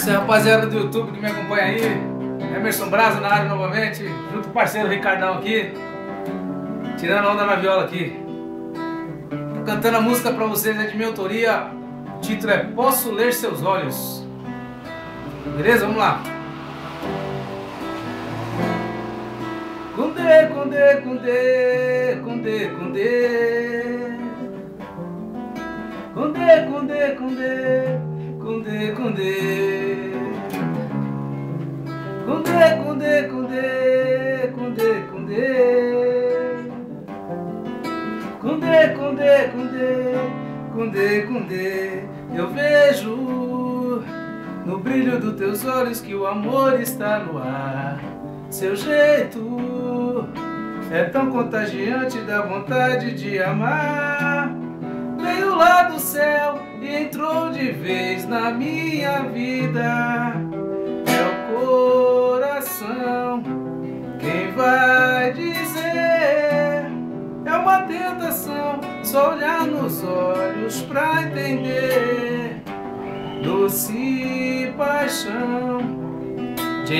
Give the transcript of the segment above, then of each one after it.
Essa rapaziada do YouTube que me acompanha aí, Emerson Brazo na área novamente, junto com o parceiro Ricardão aqui, tirando onda na viola aqui. Tô cantando a música pra vocês, é de minha autoria, o título é Posso Ler Seus Olhos. Beleza? Vamos lá. Cundê, cundê, cundê, cundê, cundê. Cundê, cundê, cundê, cundê, cundê. Cundê, cundê, cundê, cundê, cundê. Cundê, cundê, cundê, cundê, cundê. Eu vejo no brilho dos teus olhos que o amor está no ar. Seu jeito é tão contagiante, dá vontade de amar. Veio lá do céu e entrou de vez na minha vida. É o coração quem vai dizer. É uma tentação só olhar nos olhos pra entender. Doce paixão de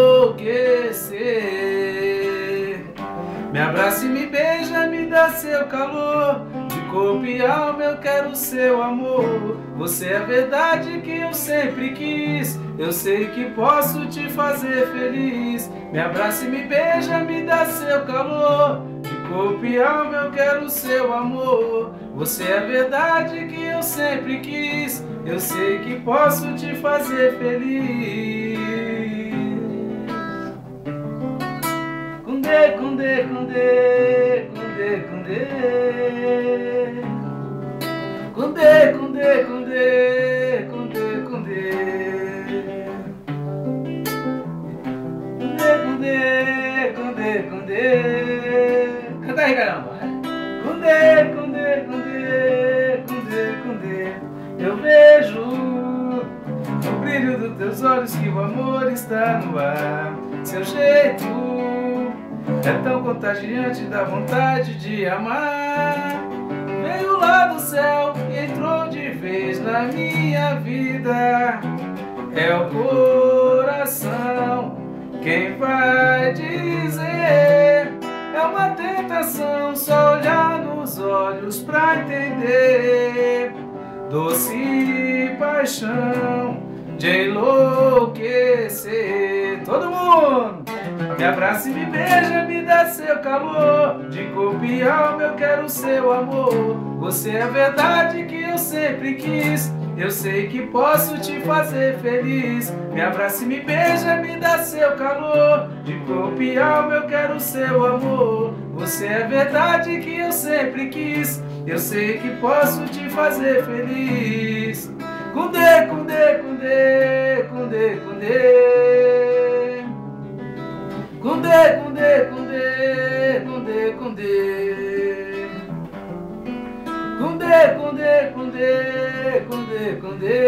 enlouquecer. Me abraça e me beija, me dá seu calor. De corpo e alma eu quero seu amor. Você é a verdade que eu sempre quis. Eu sei que posso te fazer feliz. Me abraça e me beija, me dá seu calor. De corpo e alma eu quero seu amor. Você é a verdade que eu sempre quis. Eu sei que posso te fazer feliz. Cundê, cundê, cundê, cundê, cundê. Cundê, cundê, cundê, cundê, cundê. Cundê, cundê, cundê, cundê. Canta aí, caramba. Cundê, cundê, cundê, cundê, cundê. Eu vejo no brilho dos teus olhos que o amor está no ar. Seu jeito é tão contagiante, dá vontade de amar. Veio lá do céu e entrou de vez na minha vida. É o coração quem vai dizer. É uma tentação só olhar nos olhos pra entender. Doce paixão de enlouquecer. Todo mundo! Me abraça e me beija, me dá seu calor. De corpo e alma eu quero seu amor. Você é a verdade que eu sempre quis. Eu sei que posso te fazer feliz. Me abraça e me beija, me dá seu calor. De corpo e alma eu quero seu amor. Você é a verdade que eu sempre quis. Eu sei que posso te fazer feliz. Cundê, cundê, cundê, cundê, cundê. Cundê, cundê, cundê, cundê, cundê. Cundê, cundê, cundê, cundê, cundê.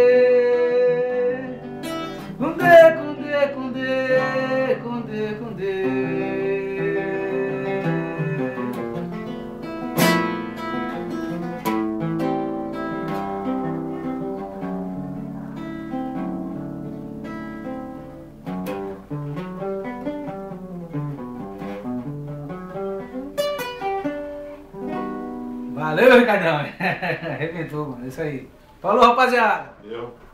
Cundê, cundê, cundê, cundê, cundê. Valeu, Ricardão. Arrebentou, mano. É isso aí. Falou, rapaziada. Valeu.